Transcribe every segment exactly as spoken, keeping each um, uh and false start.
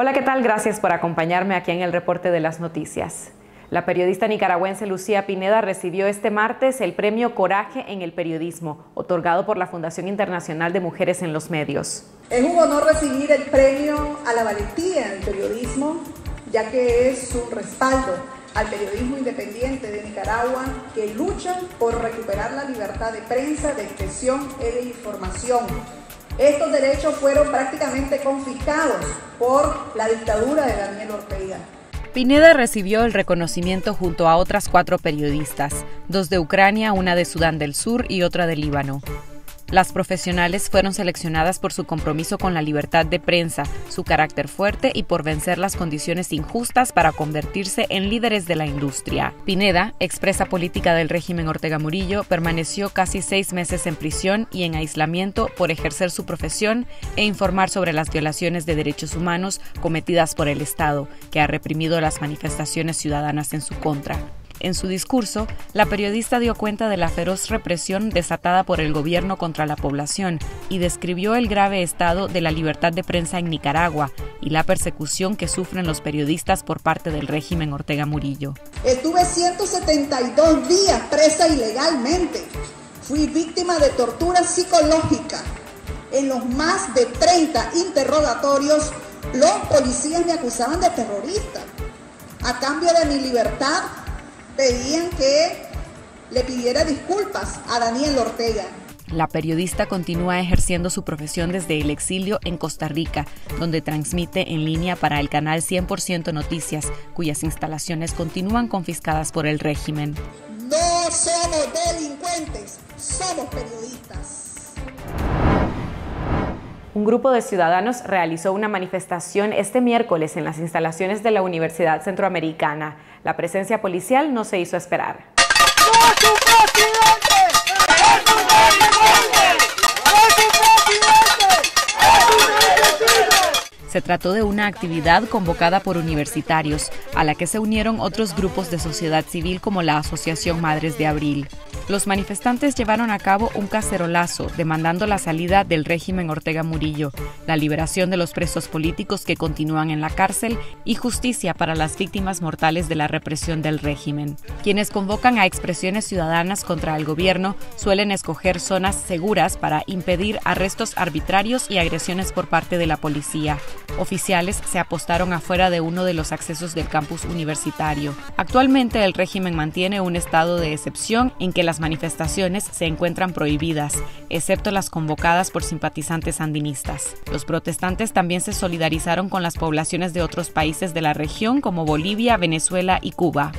Hola, ¿qué tal? Gracias por acompañarme aquí en el reporte de las noticias. La periodista nicaragüense Lucía Pineda recibió este martes el premio Coraje en el Periodismo, otorgado por la Fundación Internacional de Mujeres en los Medios. Es un honor recibir el premio a la valentía en el periodismo, ya que es un respaldo al periodismo independiente de Nicaragua que lucha por recuperar la libertad de prensa, de expresión y de información. Estos derechos fueron prácticamente confiscados por la dictadura de Daniel Ortega. Pineda recibió el reconocimiento junto a otras cuatro periodistas, dos de Ucrania, una de Sudán del Sur y otra de Líbano. Las profesionales fueron seleccionadas por su compromiso con la libertad de prensa, su carácter fuerte y por vencer las condiciones injustas para convertirse en líderes de la industria. Pineda, expresa política del régimen Ortega Murillo, permaneció casi seis meses en prisión y en aislamiento por ejercer su profesión e informar sobre las violaciones de derechos humanos cometidas por el Estado, que ha reprimido las manifestaciones ciudadanas en su contra. En su discurso, la periodista dio cuenta de la feroz represión desatada por el gobierno contra la población y describió el grave estado de la libertad de prensa en Nicaragua y la persecución que sufren los periodistas por parte del régimen Ortega Murillo. Estuve ciento setenta y dos días presa ilegalmente. Fui víctima de tortura psicológica. En los más de treinta interrogatorios, los policías me acusaban de terrorista. A cambio de mi libertad, pedían que le pidiera disculpas a Daniel Ortega. La periodista continúa ejerciendo su profesión desde el exilio en Costa Rica, donde transmite en línea para el canal cien por ciento Noticias, cuyas instalaciones continúan confiscadas por el régimen. No somos delincuentes, somos periodistas. Un grupo de ciudadanos realizó una manifestación este miércoles en las instalaciones de la Universidad Centroamericana. La presencia policial no se hizo esperar. ¡No es un presidente! ¡Es un delincuente! ¡Es un presidente! ¡Es un asesino! Se trató de una actividad convocada por universitarios, a la que se unieron otros grupos de sociedad civil como la Asociación Madres de Abril. Los manifestantes llevaron a cabo un cacerolazo demandando la salida del régimen Ortega Murillo, la liberación de los presos políticos que continúan en la cárcel y justicia para las víctimas mortales de la represión del régimen. Quienes convocan a expresiones ciudadanas contra el gobierno suelen escoger zonas seguras para impedir arrestos arbitrarios y agresiones por parte de la policía. Oficiales se apostaron afuera de uno de los accesos del campus universitario. Actualmente el régimen mantiene un estado de excepción en que las manifestaciones se encuentran prohibidas, excepto las convocadas por simpatizantes sandinistas. Los protestantes también se solidarizaron con las poblaciones de otros países de la región como Bolivia, Venezuela y Cuba.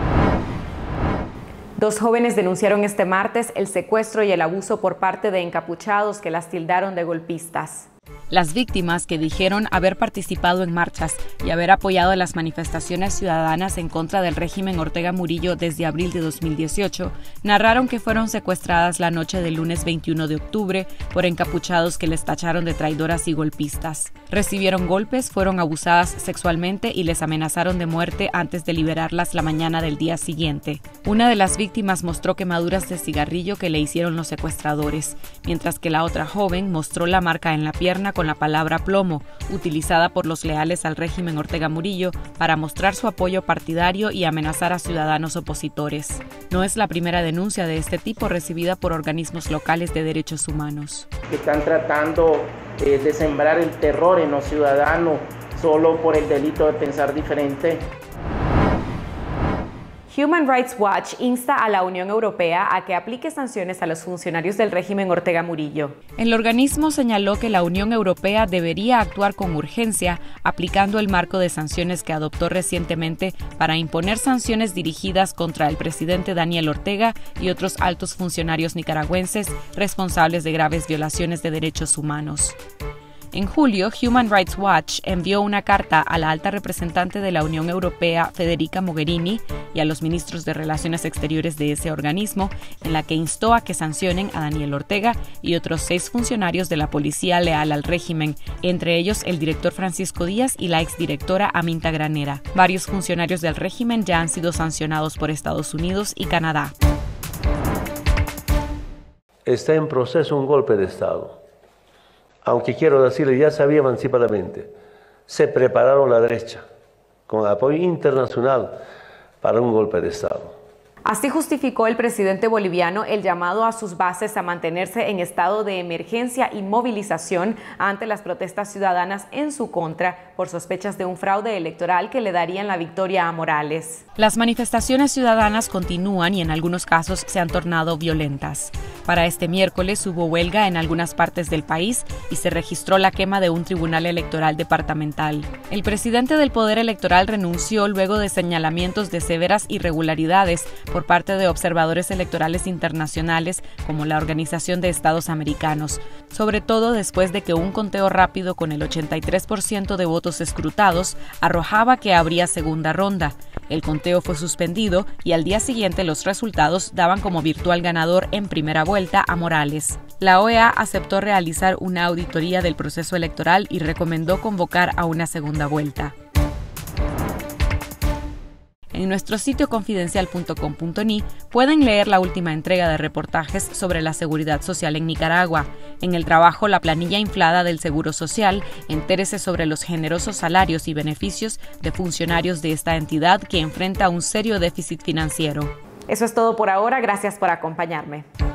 Dos jóvenes denunciaron este martes el secuestro y el abuso por parte de encapuchados que las tildaron de golpistas. Las víctimas, que dijeron haber participado en marchas y haber apoyado las manifestaciones ciudadanas en contra del régimen Ortega Murillo desde abril de dos mil dieciocho, narraron que fueron secuestradas la noche del lunes veintiuno de octubre por encapuchados que les tacharon de traidoras y golpistas. Recibieron golpes, fueron abusadas sexualmente y les amenazaron de muerte antes de liberarlas la mañana del día siguiente. Una de las víctimas mostró quemaduras de cigarrillo que le hicieron los secuestradores, mientras que la otra joven mostró la marca en la pierna con la palabra plomo, utilizada por los leales al régimen Ortega Murillo para mostrar su apoyo partidario y amenazar a ciudadanos opositores. No es la primera denuncia de este tipo recibida por organismos locales de derechos humanos. Están tratando eh, de sembrar el terror en los ciudadanos solo por el delito de pensar diferente. Human Rights Watch insta a la Unión Europea a que aplique sanciones a los funcionarios del régimen Ortega Murillo. El organismo señaló que la Unión Europea debería actuar con urgencia, aplicando el marco de sanciones que adoptó recientemente para imponer sanciones dirigidas contra el presidente Daniel Ortega y otros altos funcionarios nicaragüenses responsables de graves violaciones de derechos humanos. En julio, Human Rights Watch envió una carta a la alta representante de la Unión Europea, Federica Mogherini, y a los ministros de Relaciones Exteriores de ese organismo, en la que instó a que sancionen a Daniel Ortega y otros seis funcionarios de la policía leal al régimen, entre ellos el director Francisco Díaz y la exdirectora Aminta Granera. Varios funcionarios del régimen ya han sido sancionados por Estados Unidos y Canadá. Está en proceso un golpe de Estado. Aunque quiero decirle, ya sabía anticipadamente, se prepararon la derecha con apoyo internacional para un golpe de Estado. Así justificó el presidente boliviano el llamado a sus bases a mantenerse en estado de emergencia y movilización ante las protestas ciudadanas en su contra por sospechas de un fraude electoral que le darían la victoria a Morales. Las manifestaciones ciudadanas continúan y en algunos casos se han tornado violentas. Para este miércoles hubo huelga en algunas partes del país y se registró la quema de un tribunal electoral departamental. El presidente del Poder Electoral renunció luego de señalamientos de severas irregularidades por parte de observadores electorales internacionales como la Organización de Estados Americanos, sobre todo después de que un conteo rápido con el ochenta y tres por ciento de votos escrutados arrojaba que habría segunda ronda. El conteo fue suspendido y al día siguiente los resultados daban como virtual ganador en primera vuelta a Morales. La O E A aceptó realizar una auditoría del proceso electoral y recomendó convocar a una segunda vuelta. En nuestro sitio confidencial punto com punto ni pueden leer la última entrega de reportajes sobre la seguridad social en Nicaragua. En el trabajo La planilla inflada del Seguro Social, entérese sobre los generosos salarios y beneficios de funcionarios de esta entidad que enfrenta un serio déficit financiero. Eso es todo por ahora, gracias por acompañarme.